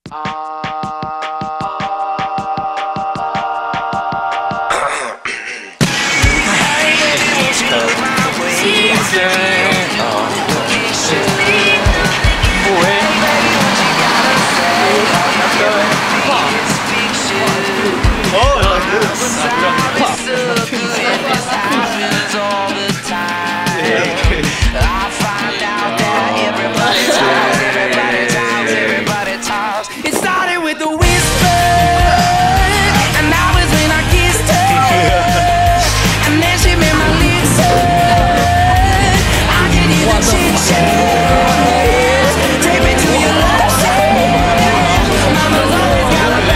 It started with a whisper, and that was when I kissed her. And then she made my lips hurt. I could hear the chit-chat. Take me to your love shack. Mama's always got a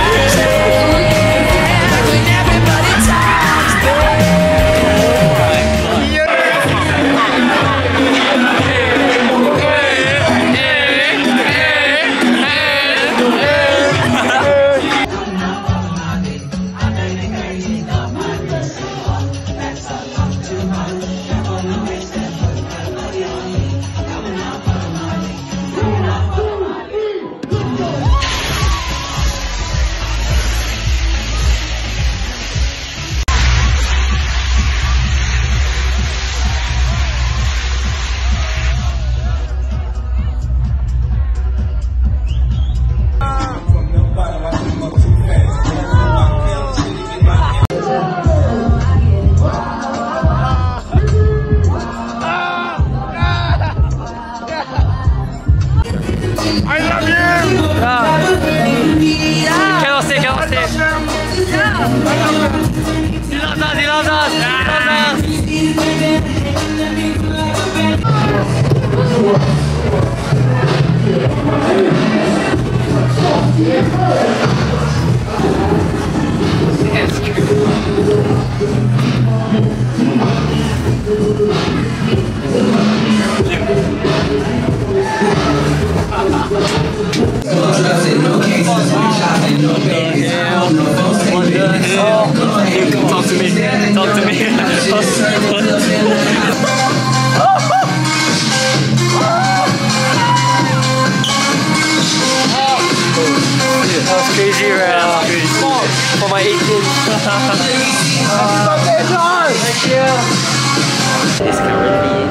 back when everybody talks Talk to me. That was crazy, right? For my 18th. Thank you. It's currently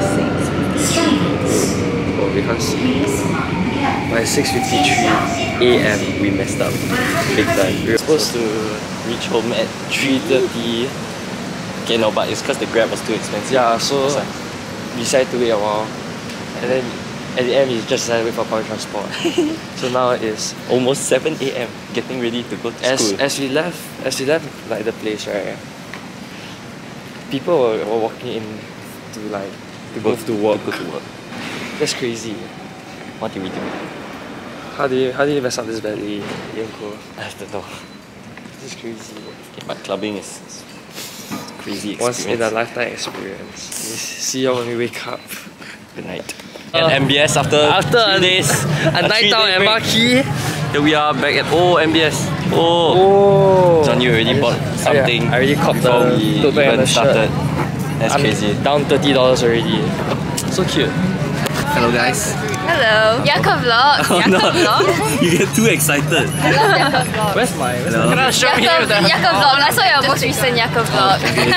6:56. Oh, because by 6:53 AM we messed up big time. We were supposed to reach home at 3:30. Okay, no, but it's because the Grab was too expensive. Yeah, so we decided to wait a while, and then at the end we just decided to wait for public transport. So now it's almost 7 AM, getting ready to go to school. As we left like the place, right? People were walking in to like go to work. That's crazy. What did we do? How do you mess up this badly, Yanko? I don't know. This is crazy. Okay, but clubbing is crazy experience. Once in a lifetime experience. See you when we wake up. Good night. At MBS after 3 days. A night out at Marquee. Here we are back at MBS. Johnny already bought something. I already copped before we even started. That's crazy. Down $30 already. So cute. Hello guys. Hello. Yaka vlog. You get too excited. I love Yaka vlog. Where's my? Can I show me the Yaka vlog. I saw your most recent Yaka vlog.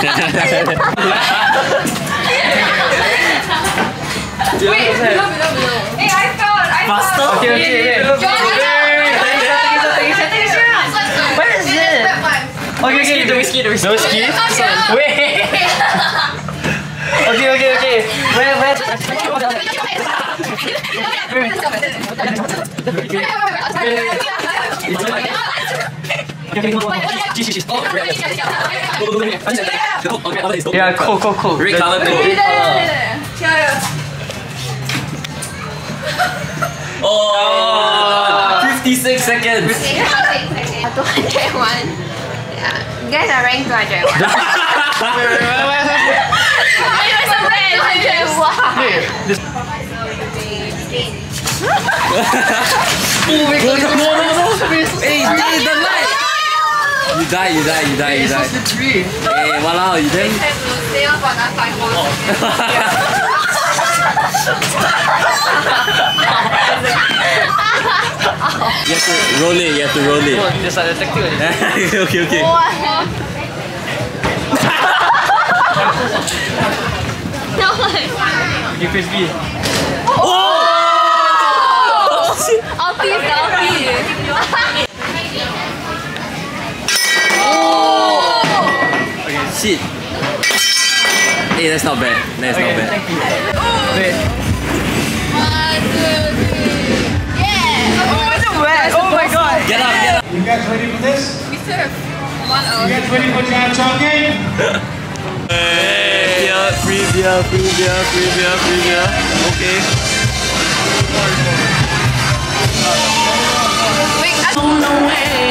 Wait, below. Hey, I found. Faster. Okay, wait. Where is it? Okay, the whiskey. Wait. Okay. Where? Yeah, cool. Red color. Oh, 56 seconds. 201. Yeah. You guys are ranked 201. Hey, the light! You die. Hey, walao, you then. Stay on for another 5 more. You have to roll it. You have to roll it. There's a tactic. Okay. Okay, press B. Oh! Ulti. Okay, shit. Hey, that's not bad. That's not bad. Wait. 1, 2, 3. Yeah. Oh my god. Get up. You guys ready for this? We serve 1 hour. You guys ready for jam talking? Hey, free beer. Okay. Wait, I don't know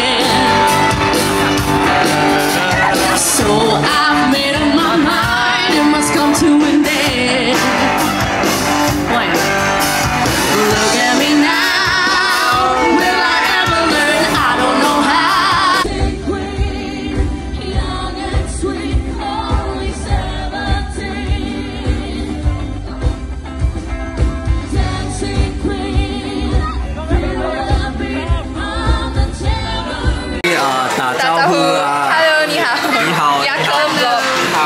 when. So I've made up my mind. It must come to an end. Look at me now. Will I ever learn? I don't know how. Young and sweet, only 17. Dancing queen, feel the beat on the tambourine. 打招呼啊 Hello， 你好。 你好。 牙科 vlog。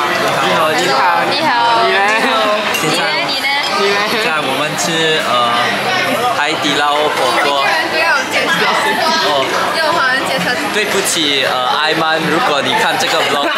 你呢？ 现在我们吃海底捞火锅。哦， 用华人介绍。 对不起艾曼，如果你看这个 vlog，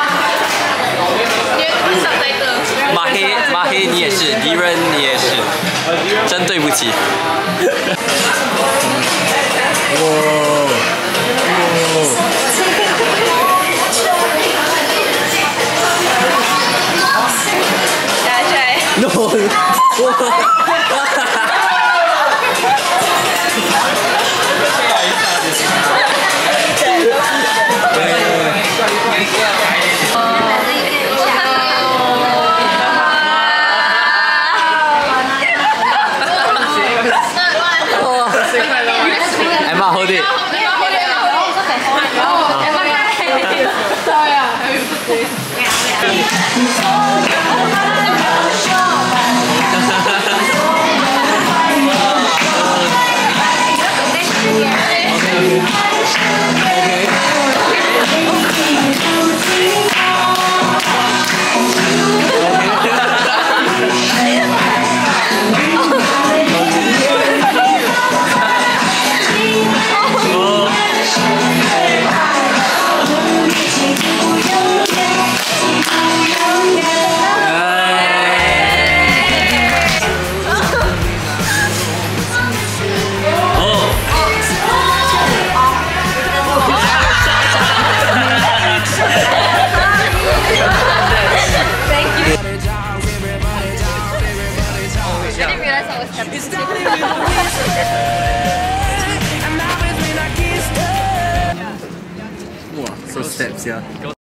马黑你也是，敌人你也是，真对不起。No. Emma, hold it. Wow, so steps, yeah.